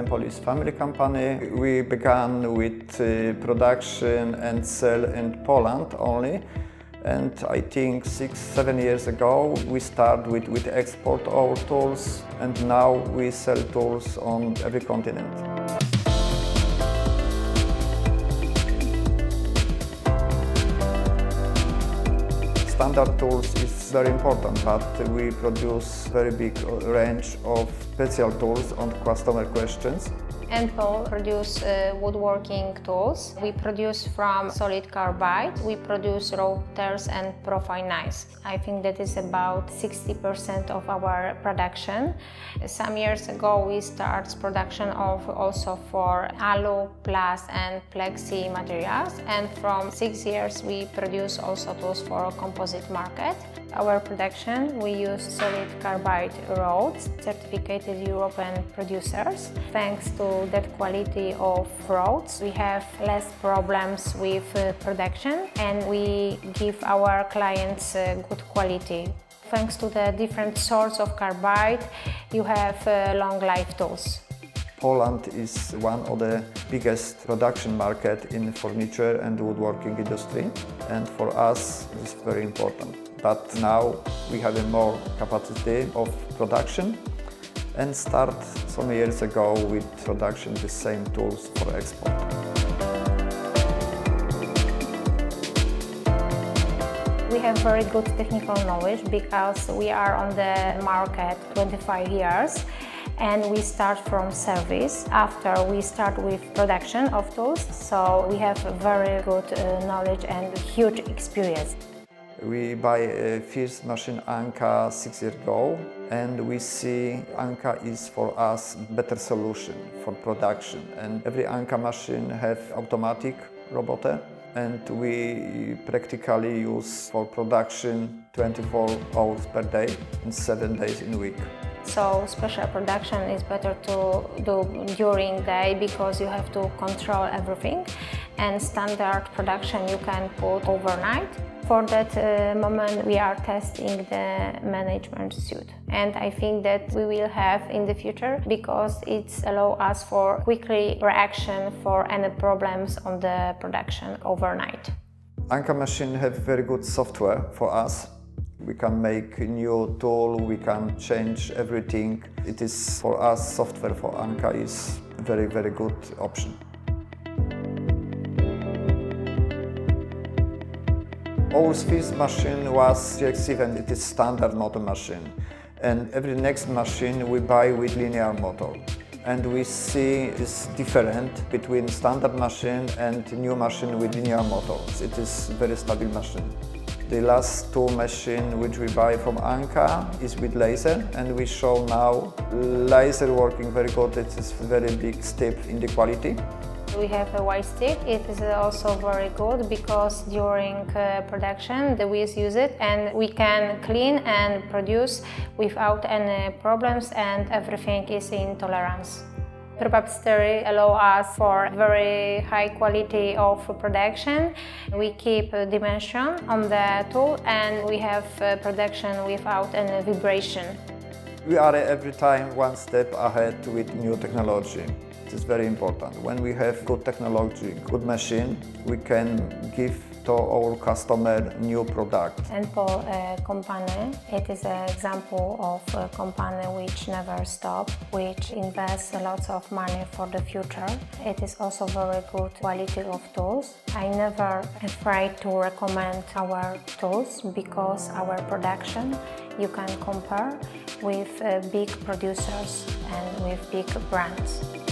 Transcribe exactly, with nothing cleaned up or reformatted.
N-Pol is family company. We began with uh, production and sell in Poland only. And I think six, seven years ago we started with, with export our tools, and now we sell tools on every continent. Standard tools is very important, but we produce very big range of special tools on customer questions. N-Pol produce uh, woodworking tools. We produce from solid carbide. We produce routers and profile knives. I think that is about sixty percent of our production. Some years ago we started production of also for alu, plus and plexi materials, and from six years we produce also tools for composite market. Our production, we use solid carbide rods, certificated European producers. Thanks to that quality of rods, we have less problems with uh, production, and we give our clients uh, good quality. Thanks to the different sorts of carbide, you have uh, long life tools. Poland is one of the biggest production market in furniture and woodworking industry, and for us it's very important. But now we have a more capacity of production and start some years ago with production the same tools for export. We have very good technical knowledge because we are on the market twenty-five years. And we start from service after we start with production of tools, so we have very good uh, knowledge and huge experience. We buy a first machine ANCA six years ago, and we see ANCA is for us better solution for production. And every ANCA machine have automatic robot, and we practically use for production twenty-four hours per day and seven days in a week. So special production is better to do during the day because you have to control everything, and standard production you can put overnight. For that uh, moment we are testing the management suite, and I think that we will have in the future because it allows us for quickly reaction for any problems on the production overnight. ANCA machine have very good software for us. We can make a new tool, we can change everything. It is for us, software for ANCA is a very, very good option. Our first machine was G X seven, it is standard motor machine. And every next machine we buy with linear motor. And we see it's different between standard machine and new machine with linear motors. It is a very stable machine. The last two machines which we buy from ANCA is with laser, and we show now laser working very good. It is very big step in the quality. We have a white stick. It is also very good because during uh, production we use it and we can clean and produce without any problems, and everything is in tolerance. Probapstery allow us for very high quality of production. We keep a dimension on the tool, and we have production without any vibration. We are every time one step ahead with new technology. It is very important. When we have good technology, good machine, we can give to our customer new product. N-Pol uh, company, it is an example of a company which never stops, which invests lots of money for the future. It is also very good quality of tools. I never afraid to recommend our tools because our production you can compare with uh, big producers and with big brands.